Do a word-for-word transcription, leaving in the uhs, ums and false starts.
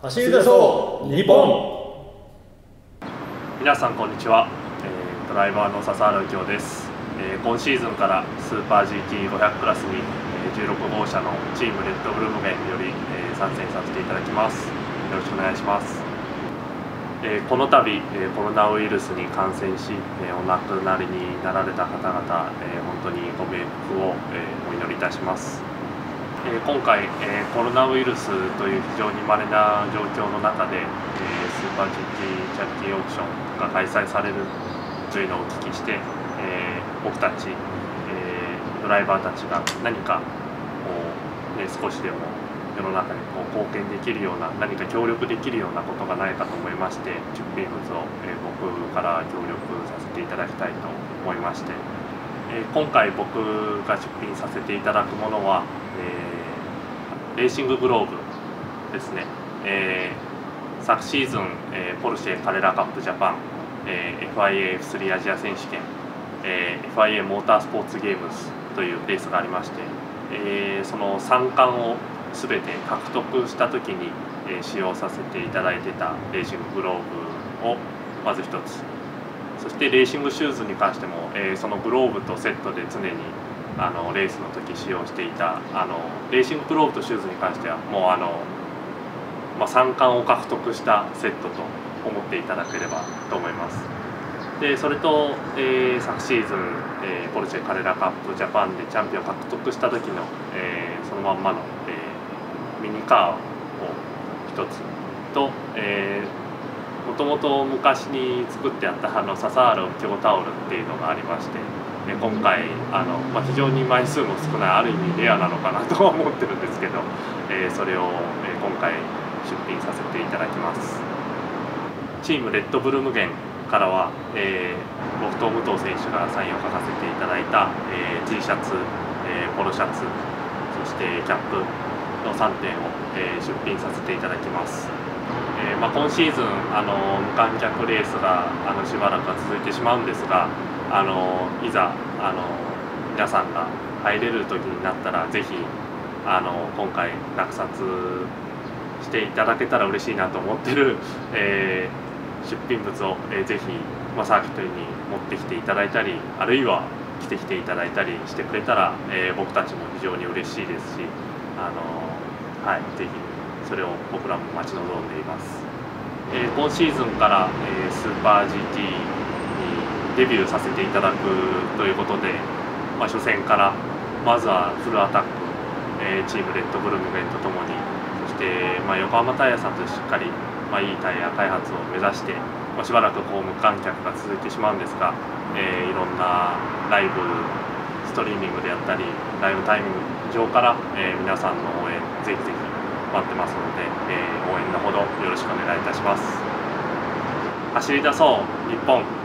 走り出そう日本。 皆さんこんにちは、えー、ドライバーの笹原右京です、えー、今シーズンからスーパー ジーティーごひゃく クラスに、えー、じゅうろくごうしゃのチームレッドブルームゲンにより、えー、参戦させていただきます。よろしくお願いします。えー、この度、えー、コロナウイルスに感染し、えー、お亡くなりになられた方々、えー、本当にご冥福を、えー、お祈りいたします。えー、今回、えー、コロナウイルスという非常に稀な状況の中で、えー、スーパー ジーティー チャリティーオークションが開催されるというのをお聞きして、えー、僕たち、えー、ドライバーたちが何かこう、ね、少しでも世の中にこう貢献できるような何か協力できるようなことがないかと思いまして、出品物を、えー、僕から協力させていただきたいと思いまして、えー、今回僕が出品させていただくものは、えー、レーシンググローブですね。えー、昨シーズン、えー、ポルシェカレラカップジャパン、えー、エフアイエーエフスリー アジア選手権、えー、エフアイエー モータースポーツゲームズというレースがありまして、えー、そのさんかんを全て獲得した時に、えー、使用させていただいてたレーシンググローブをまずひとつ、そしてレーシングシューズに関しても、えー、そのグローブとセットで常にあのレースの時使用していたあのレーシンググローブとシューズに関してはもうあの、まあ、さんかんを獲得したセットと思っていただければと思います。でそれと、えー、昨シーズン、えー、ポルシェカレラカップジャパンでチャンピオンを獲得した時の、えー、そのまんまの、えーミニカーをひとつと、えー、もともと昔に作ってあったあの笹原右京タオルっていうのがありまして、で今回あの、まあ、非常に枚数も少ないある意味レアなのかなとは思ってるんですけど、えー、それを、えー、今回出品させていただきます。チームレッドブルームゲンからは、えー、僕と武藤選手がサインを書かせていただいた、えー、T シャツ、えー、ポロシャツ、そしてキャップのさんてんを、えー、出品させていただきます。えーまあ、今シーズンあの無観客レースがあのしばらくは続いてしまうんですが、あのいざあの皆さんが入れる時になったらぜひあの今回落札していただけたら嬉しいなと思ってる、えー、出品物を、えー、ぜひ、まあ、サーキットに持ってきていただいたり、あるいは着てきていただいたりしてくれたら、えー、僕たちも非常に嬉しいですし、あのはい、ぜひそれを僕らも待ち望んでいます。えー、今シーズンから、えー、スーパー ジーティー にデビューさせていただくということで、まあ、初戦からまずはフルアタック、えー、チームレッドブルームゲンとともに、そして、まあ、横浜タイヤさんとしっかり、まあ、いいタイヤ開発を目指して、まあ、しばらくこう無観客が続いてしまうんですが、えー、いろんなライブストリーミングであったりライブタイミング上から、えー、皆さんの応援ぜひぜひ待ってますので、えー、応援のほどよろしくお願いいたします。走り出そう日本。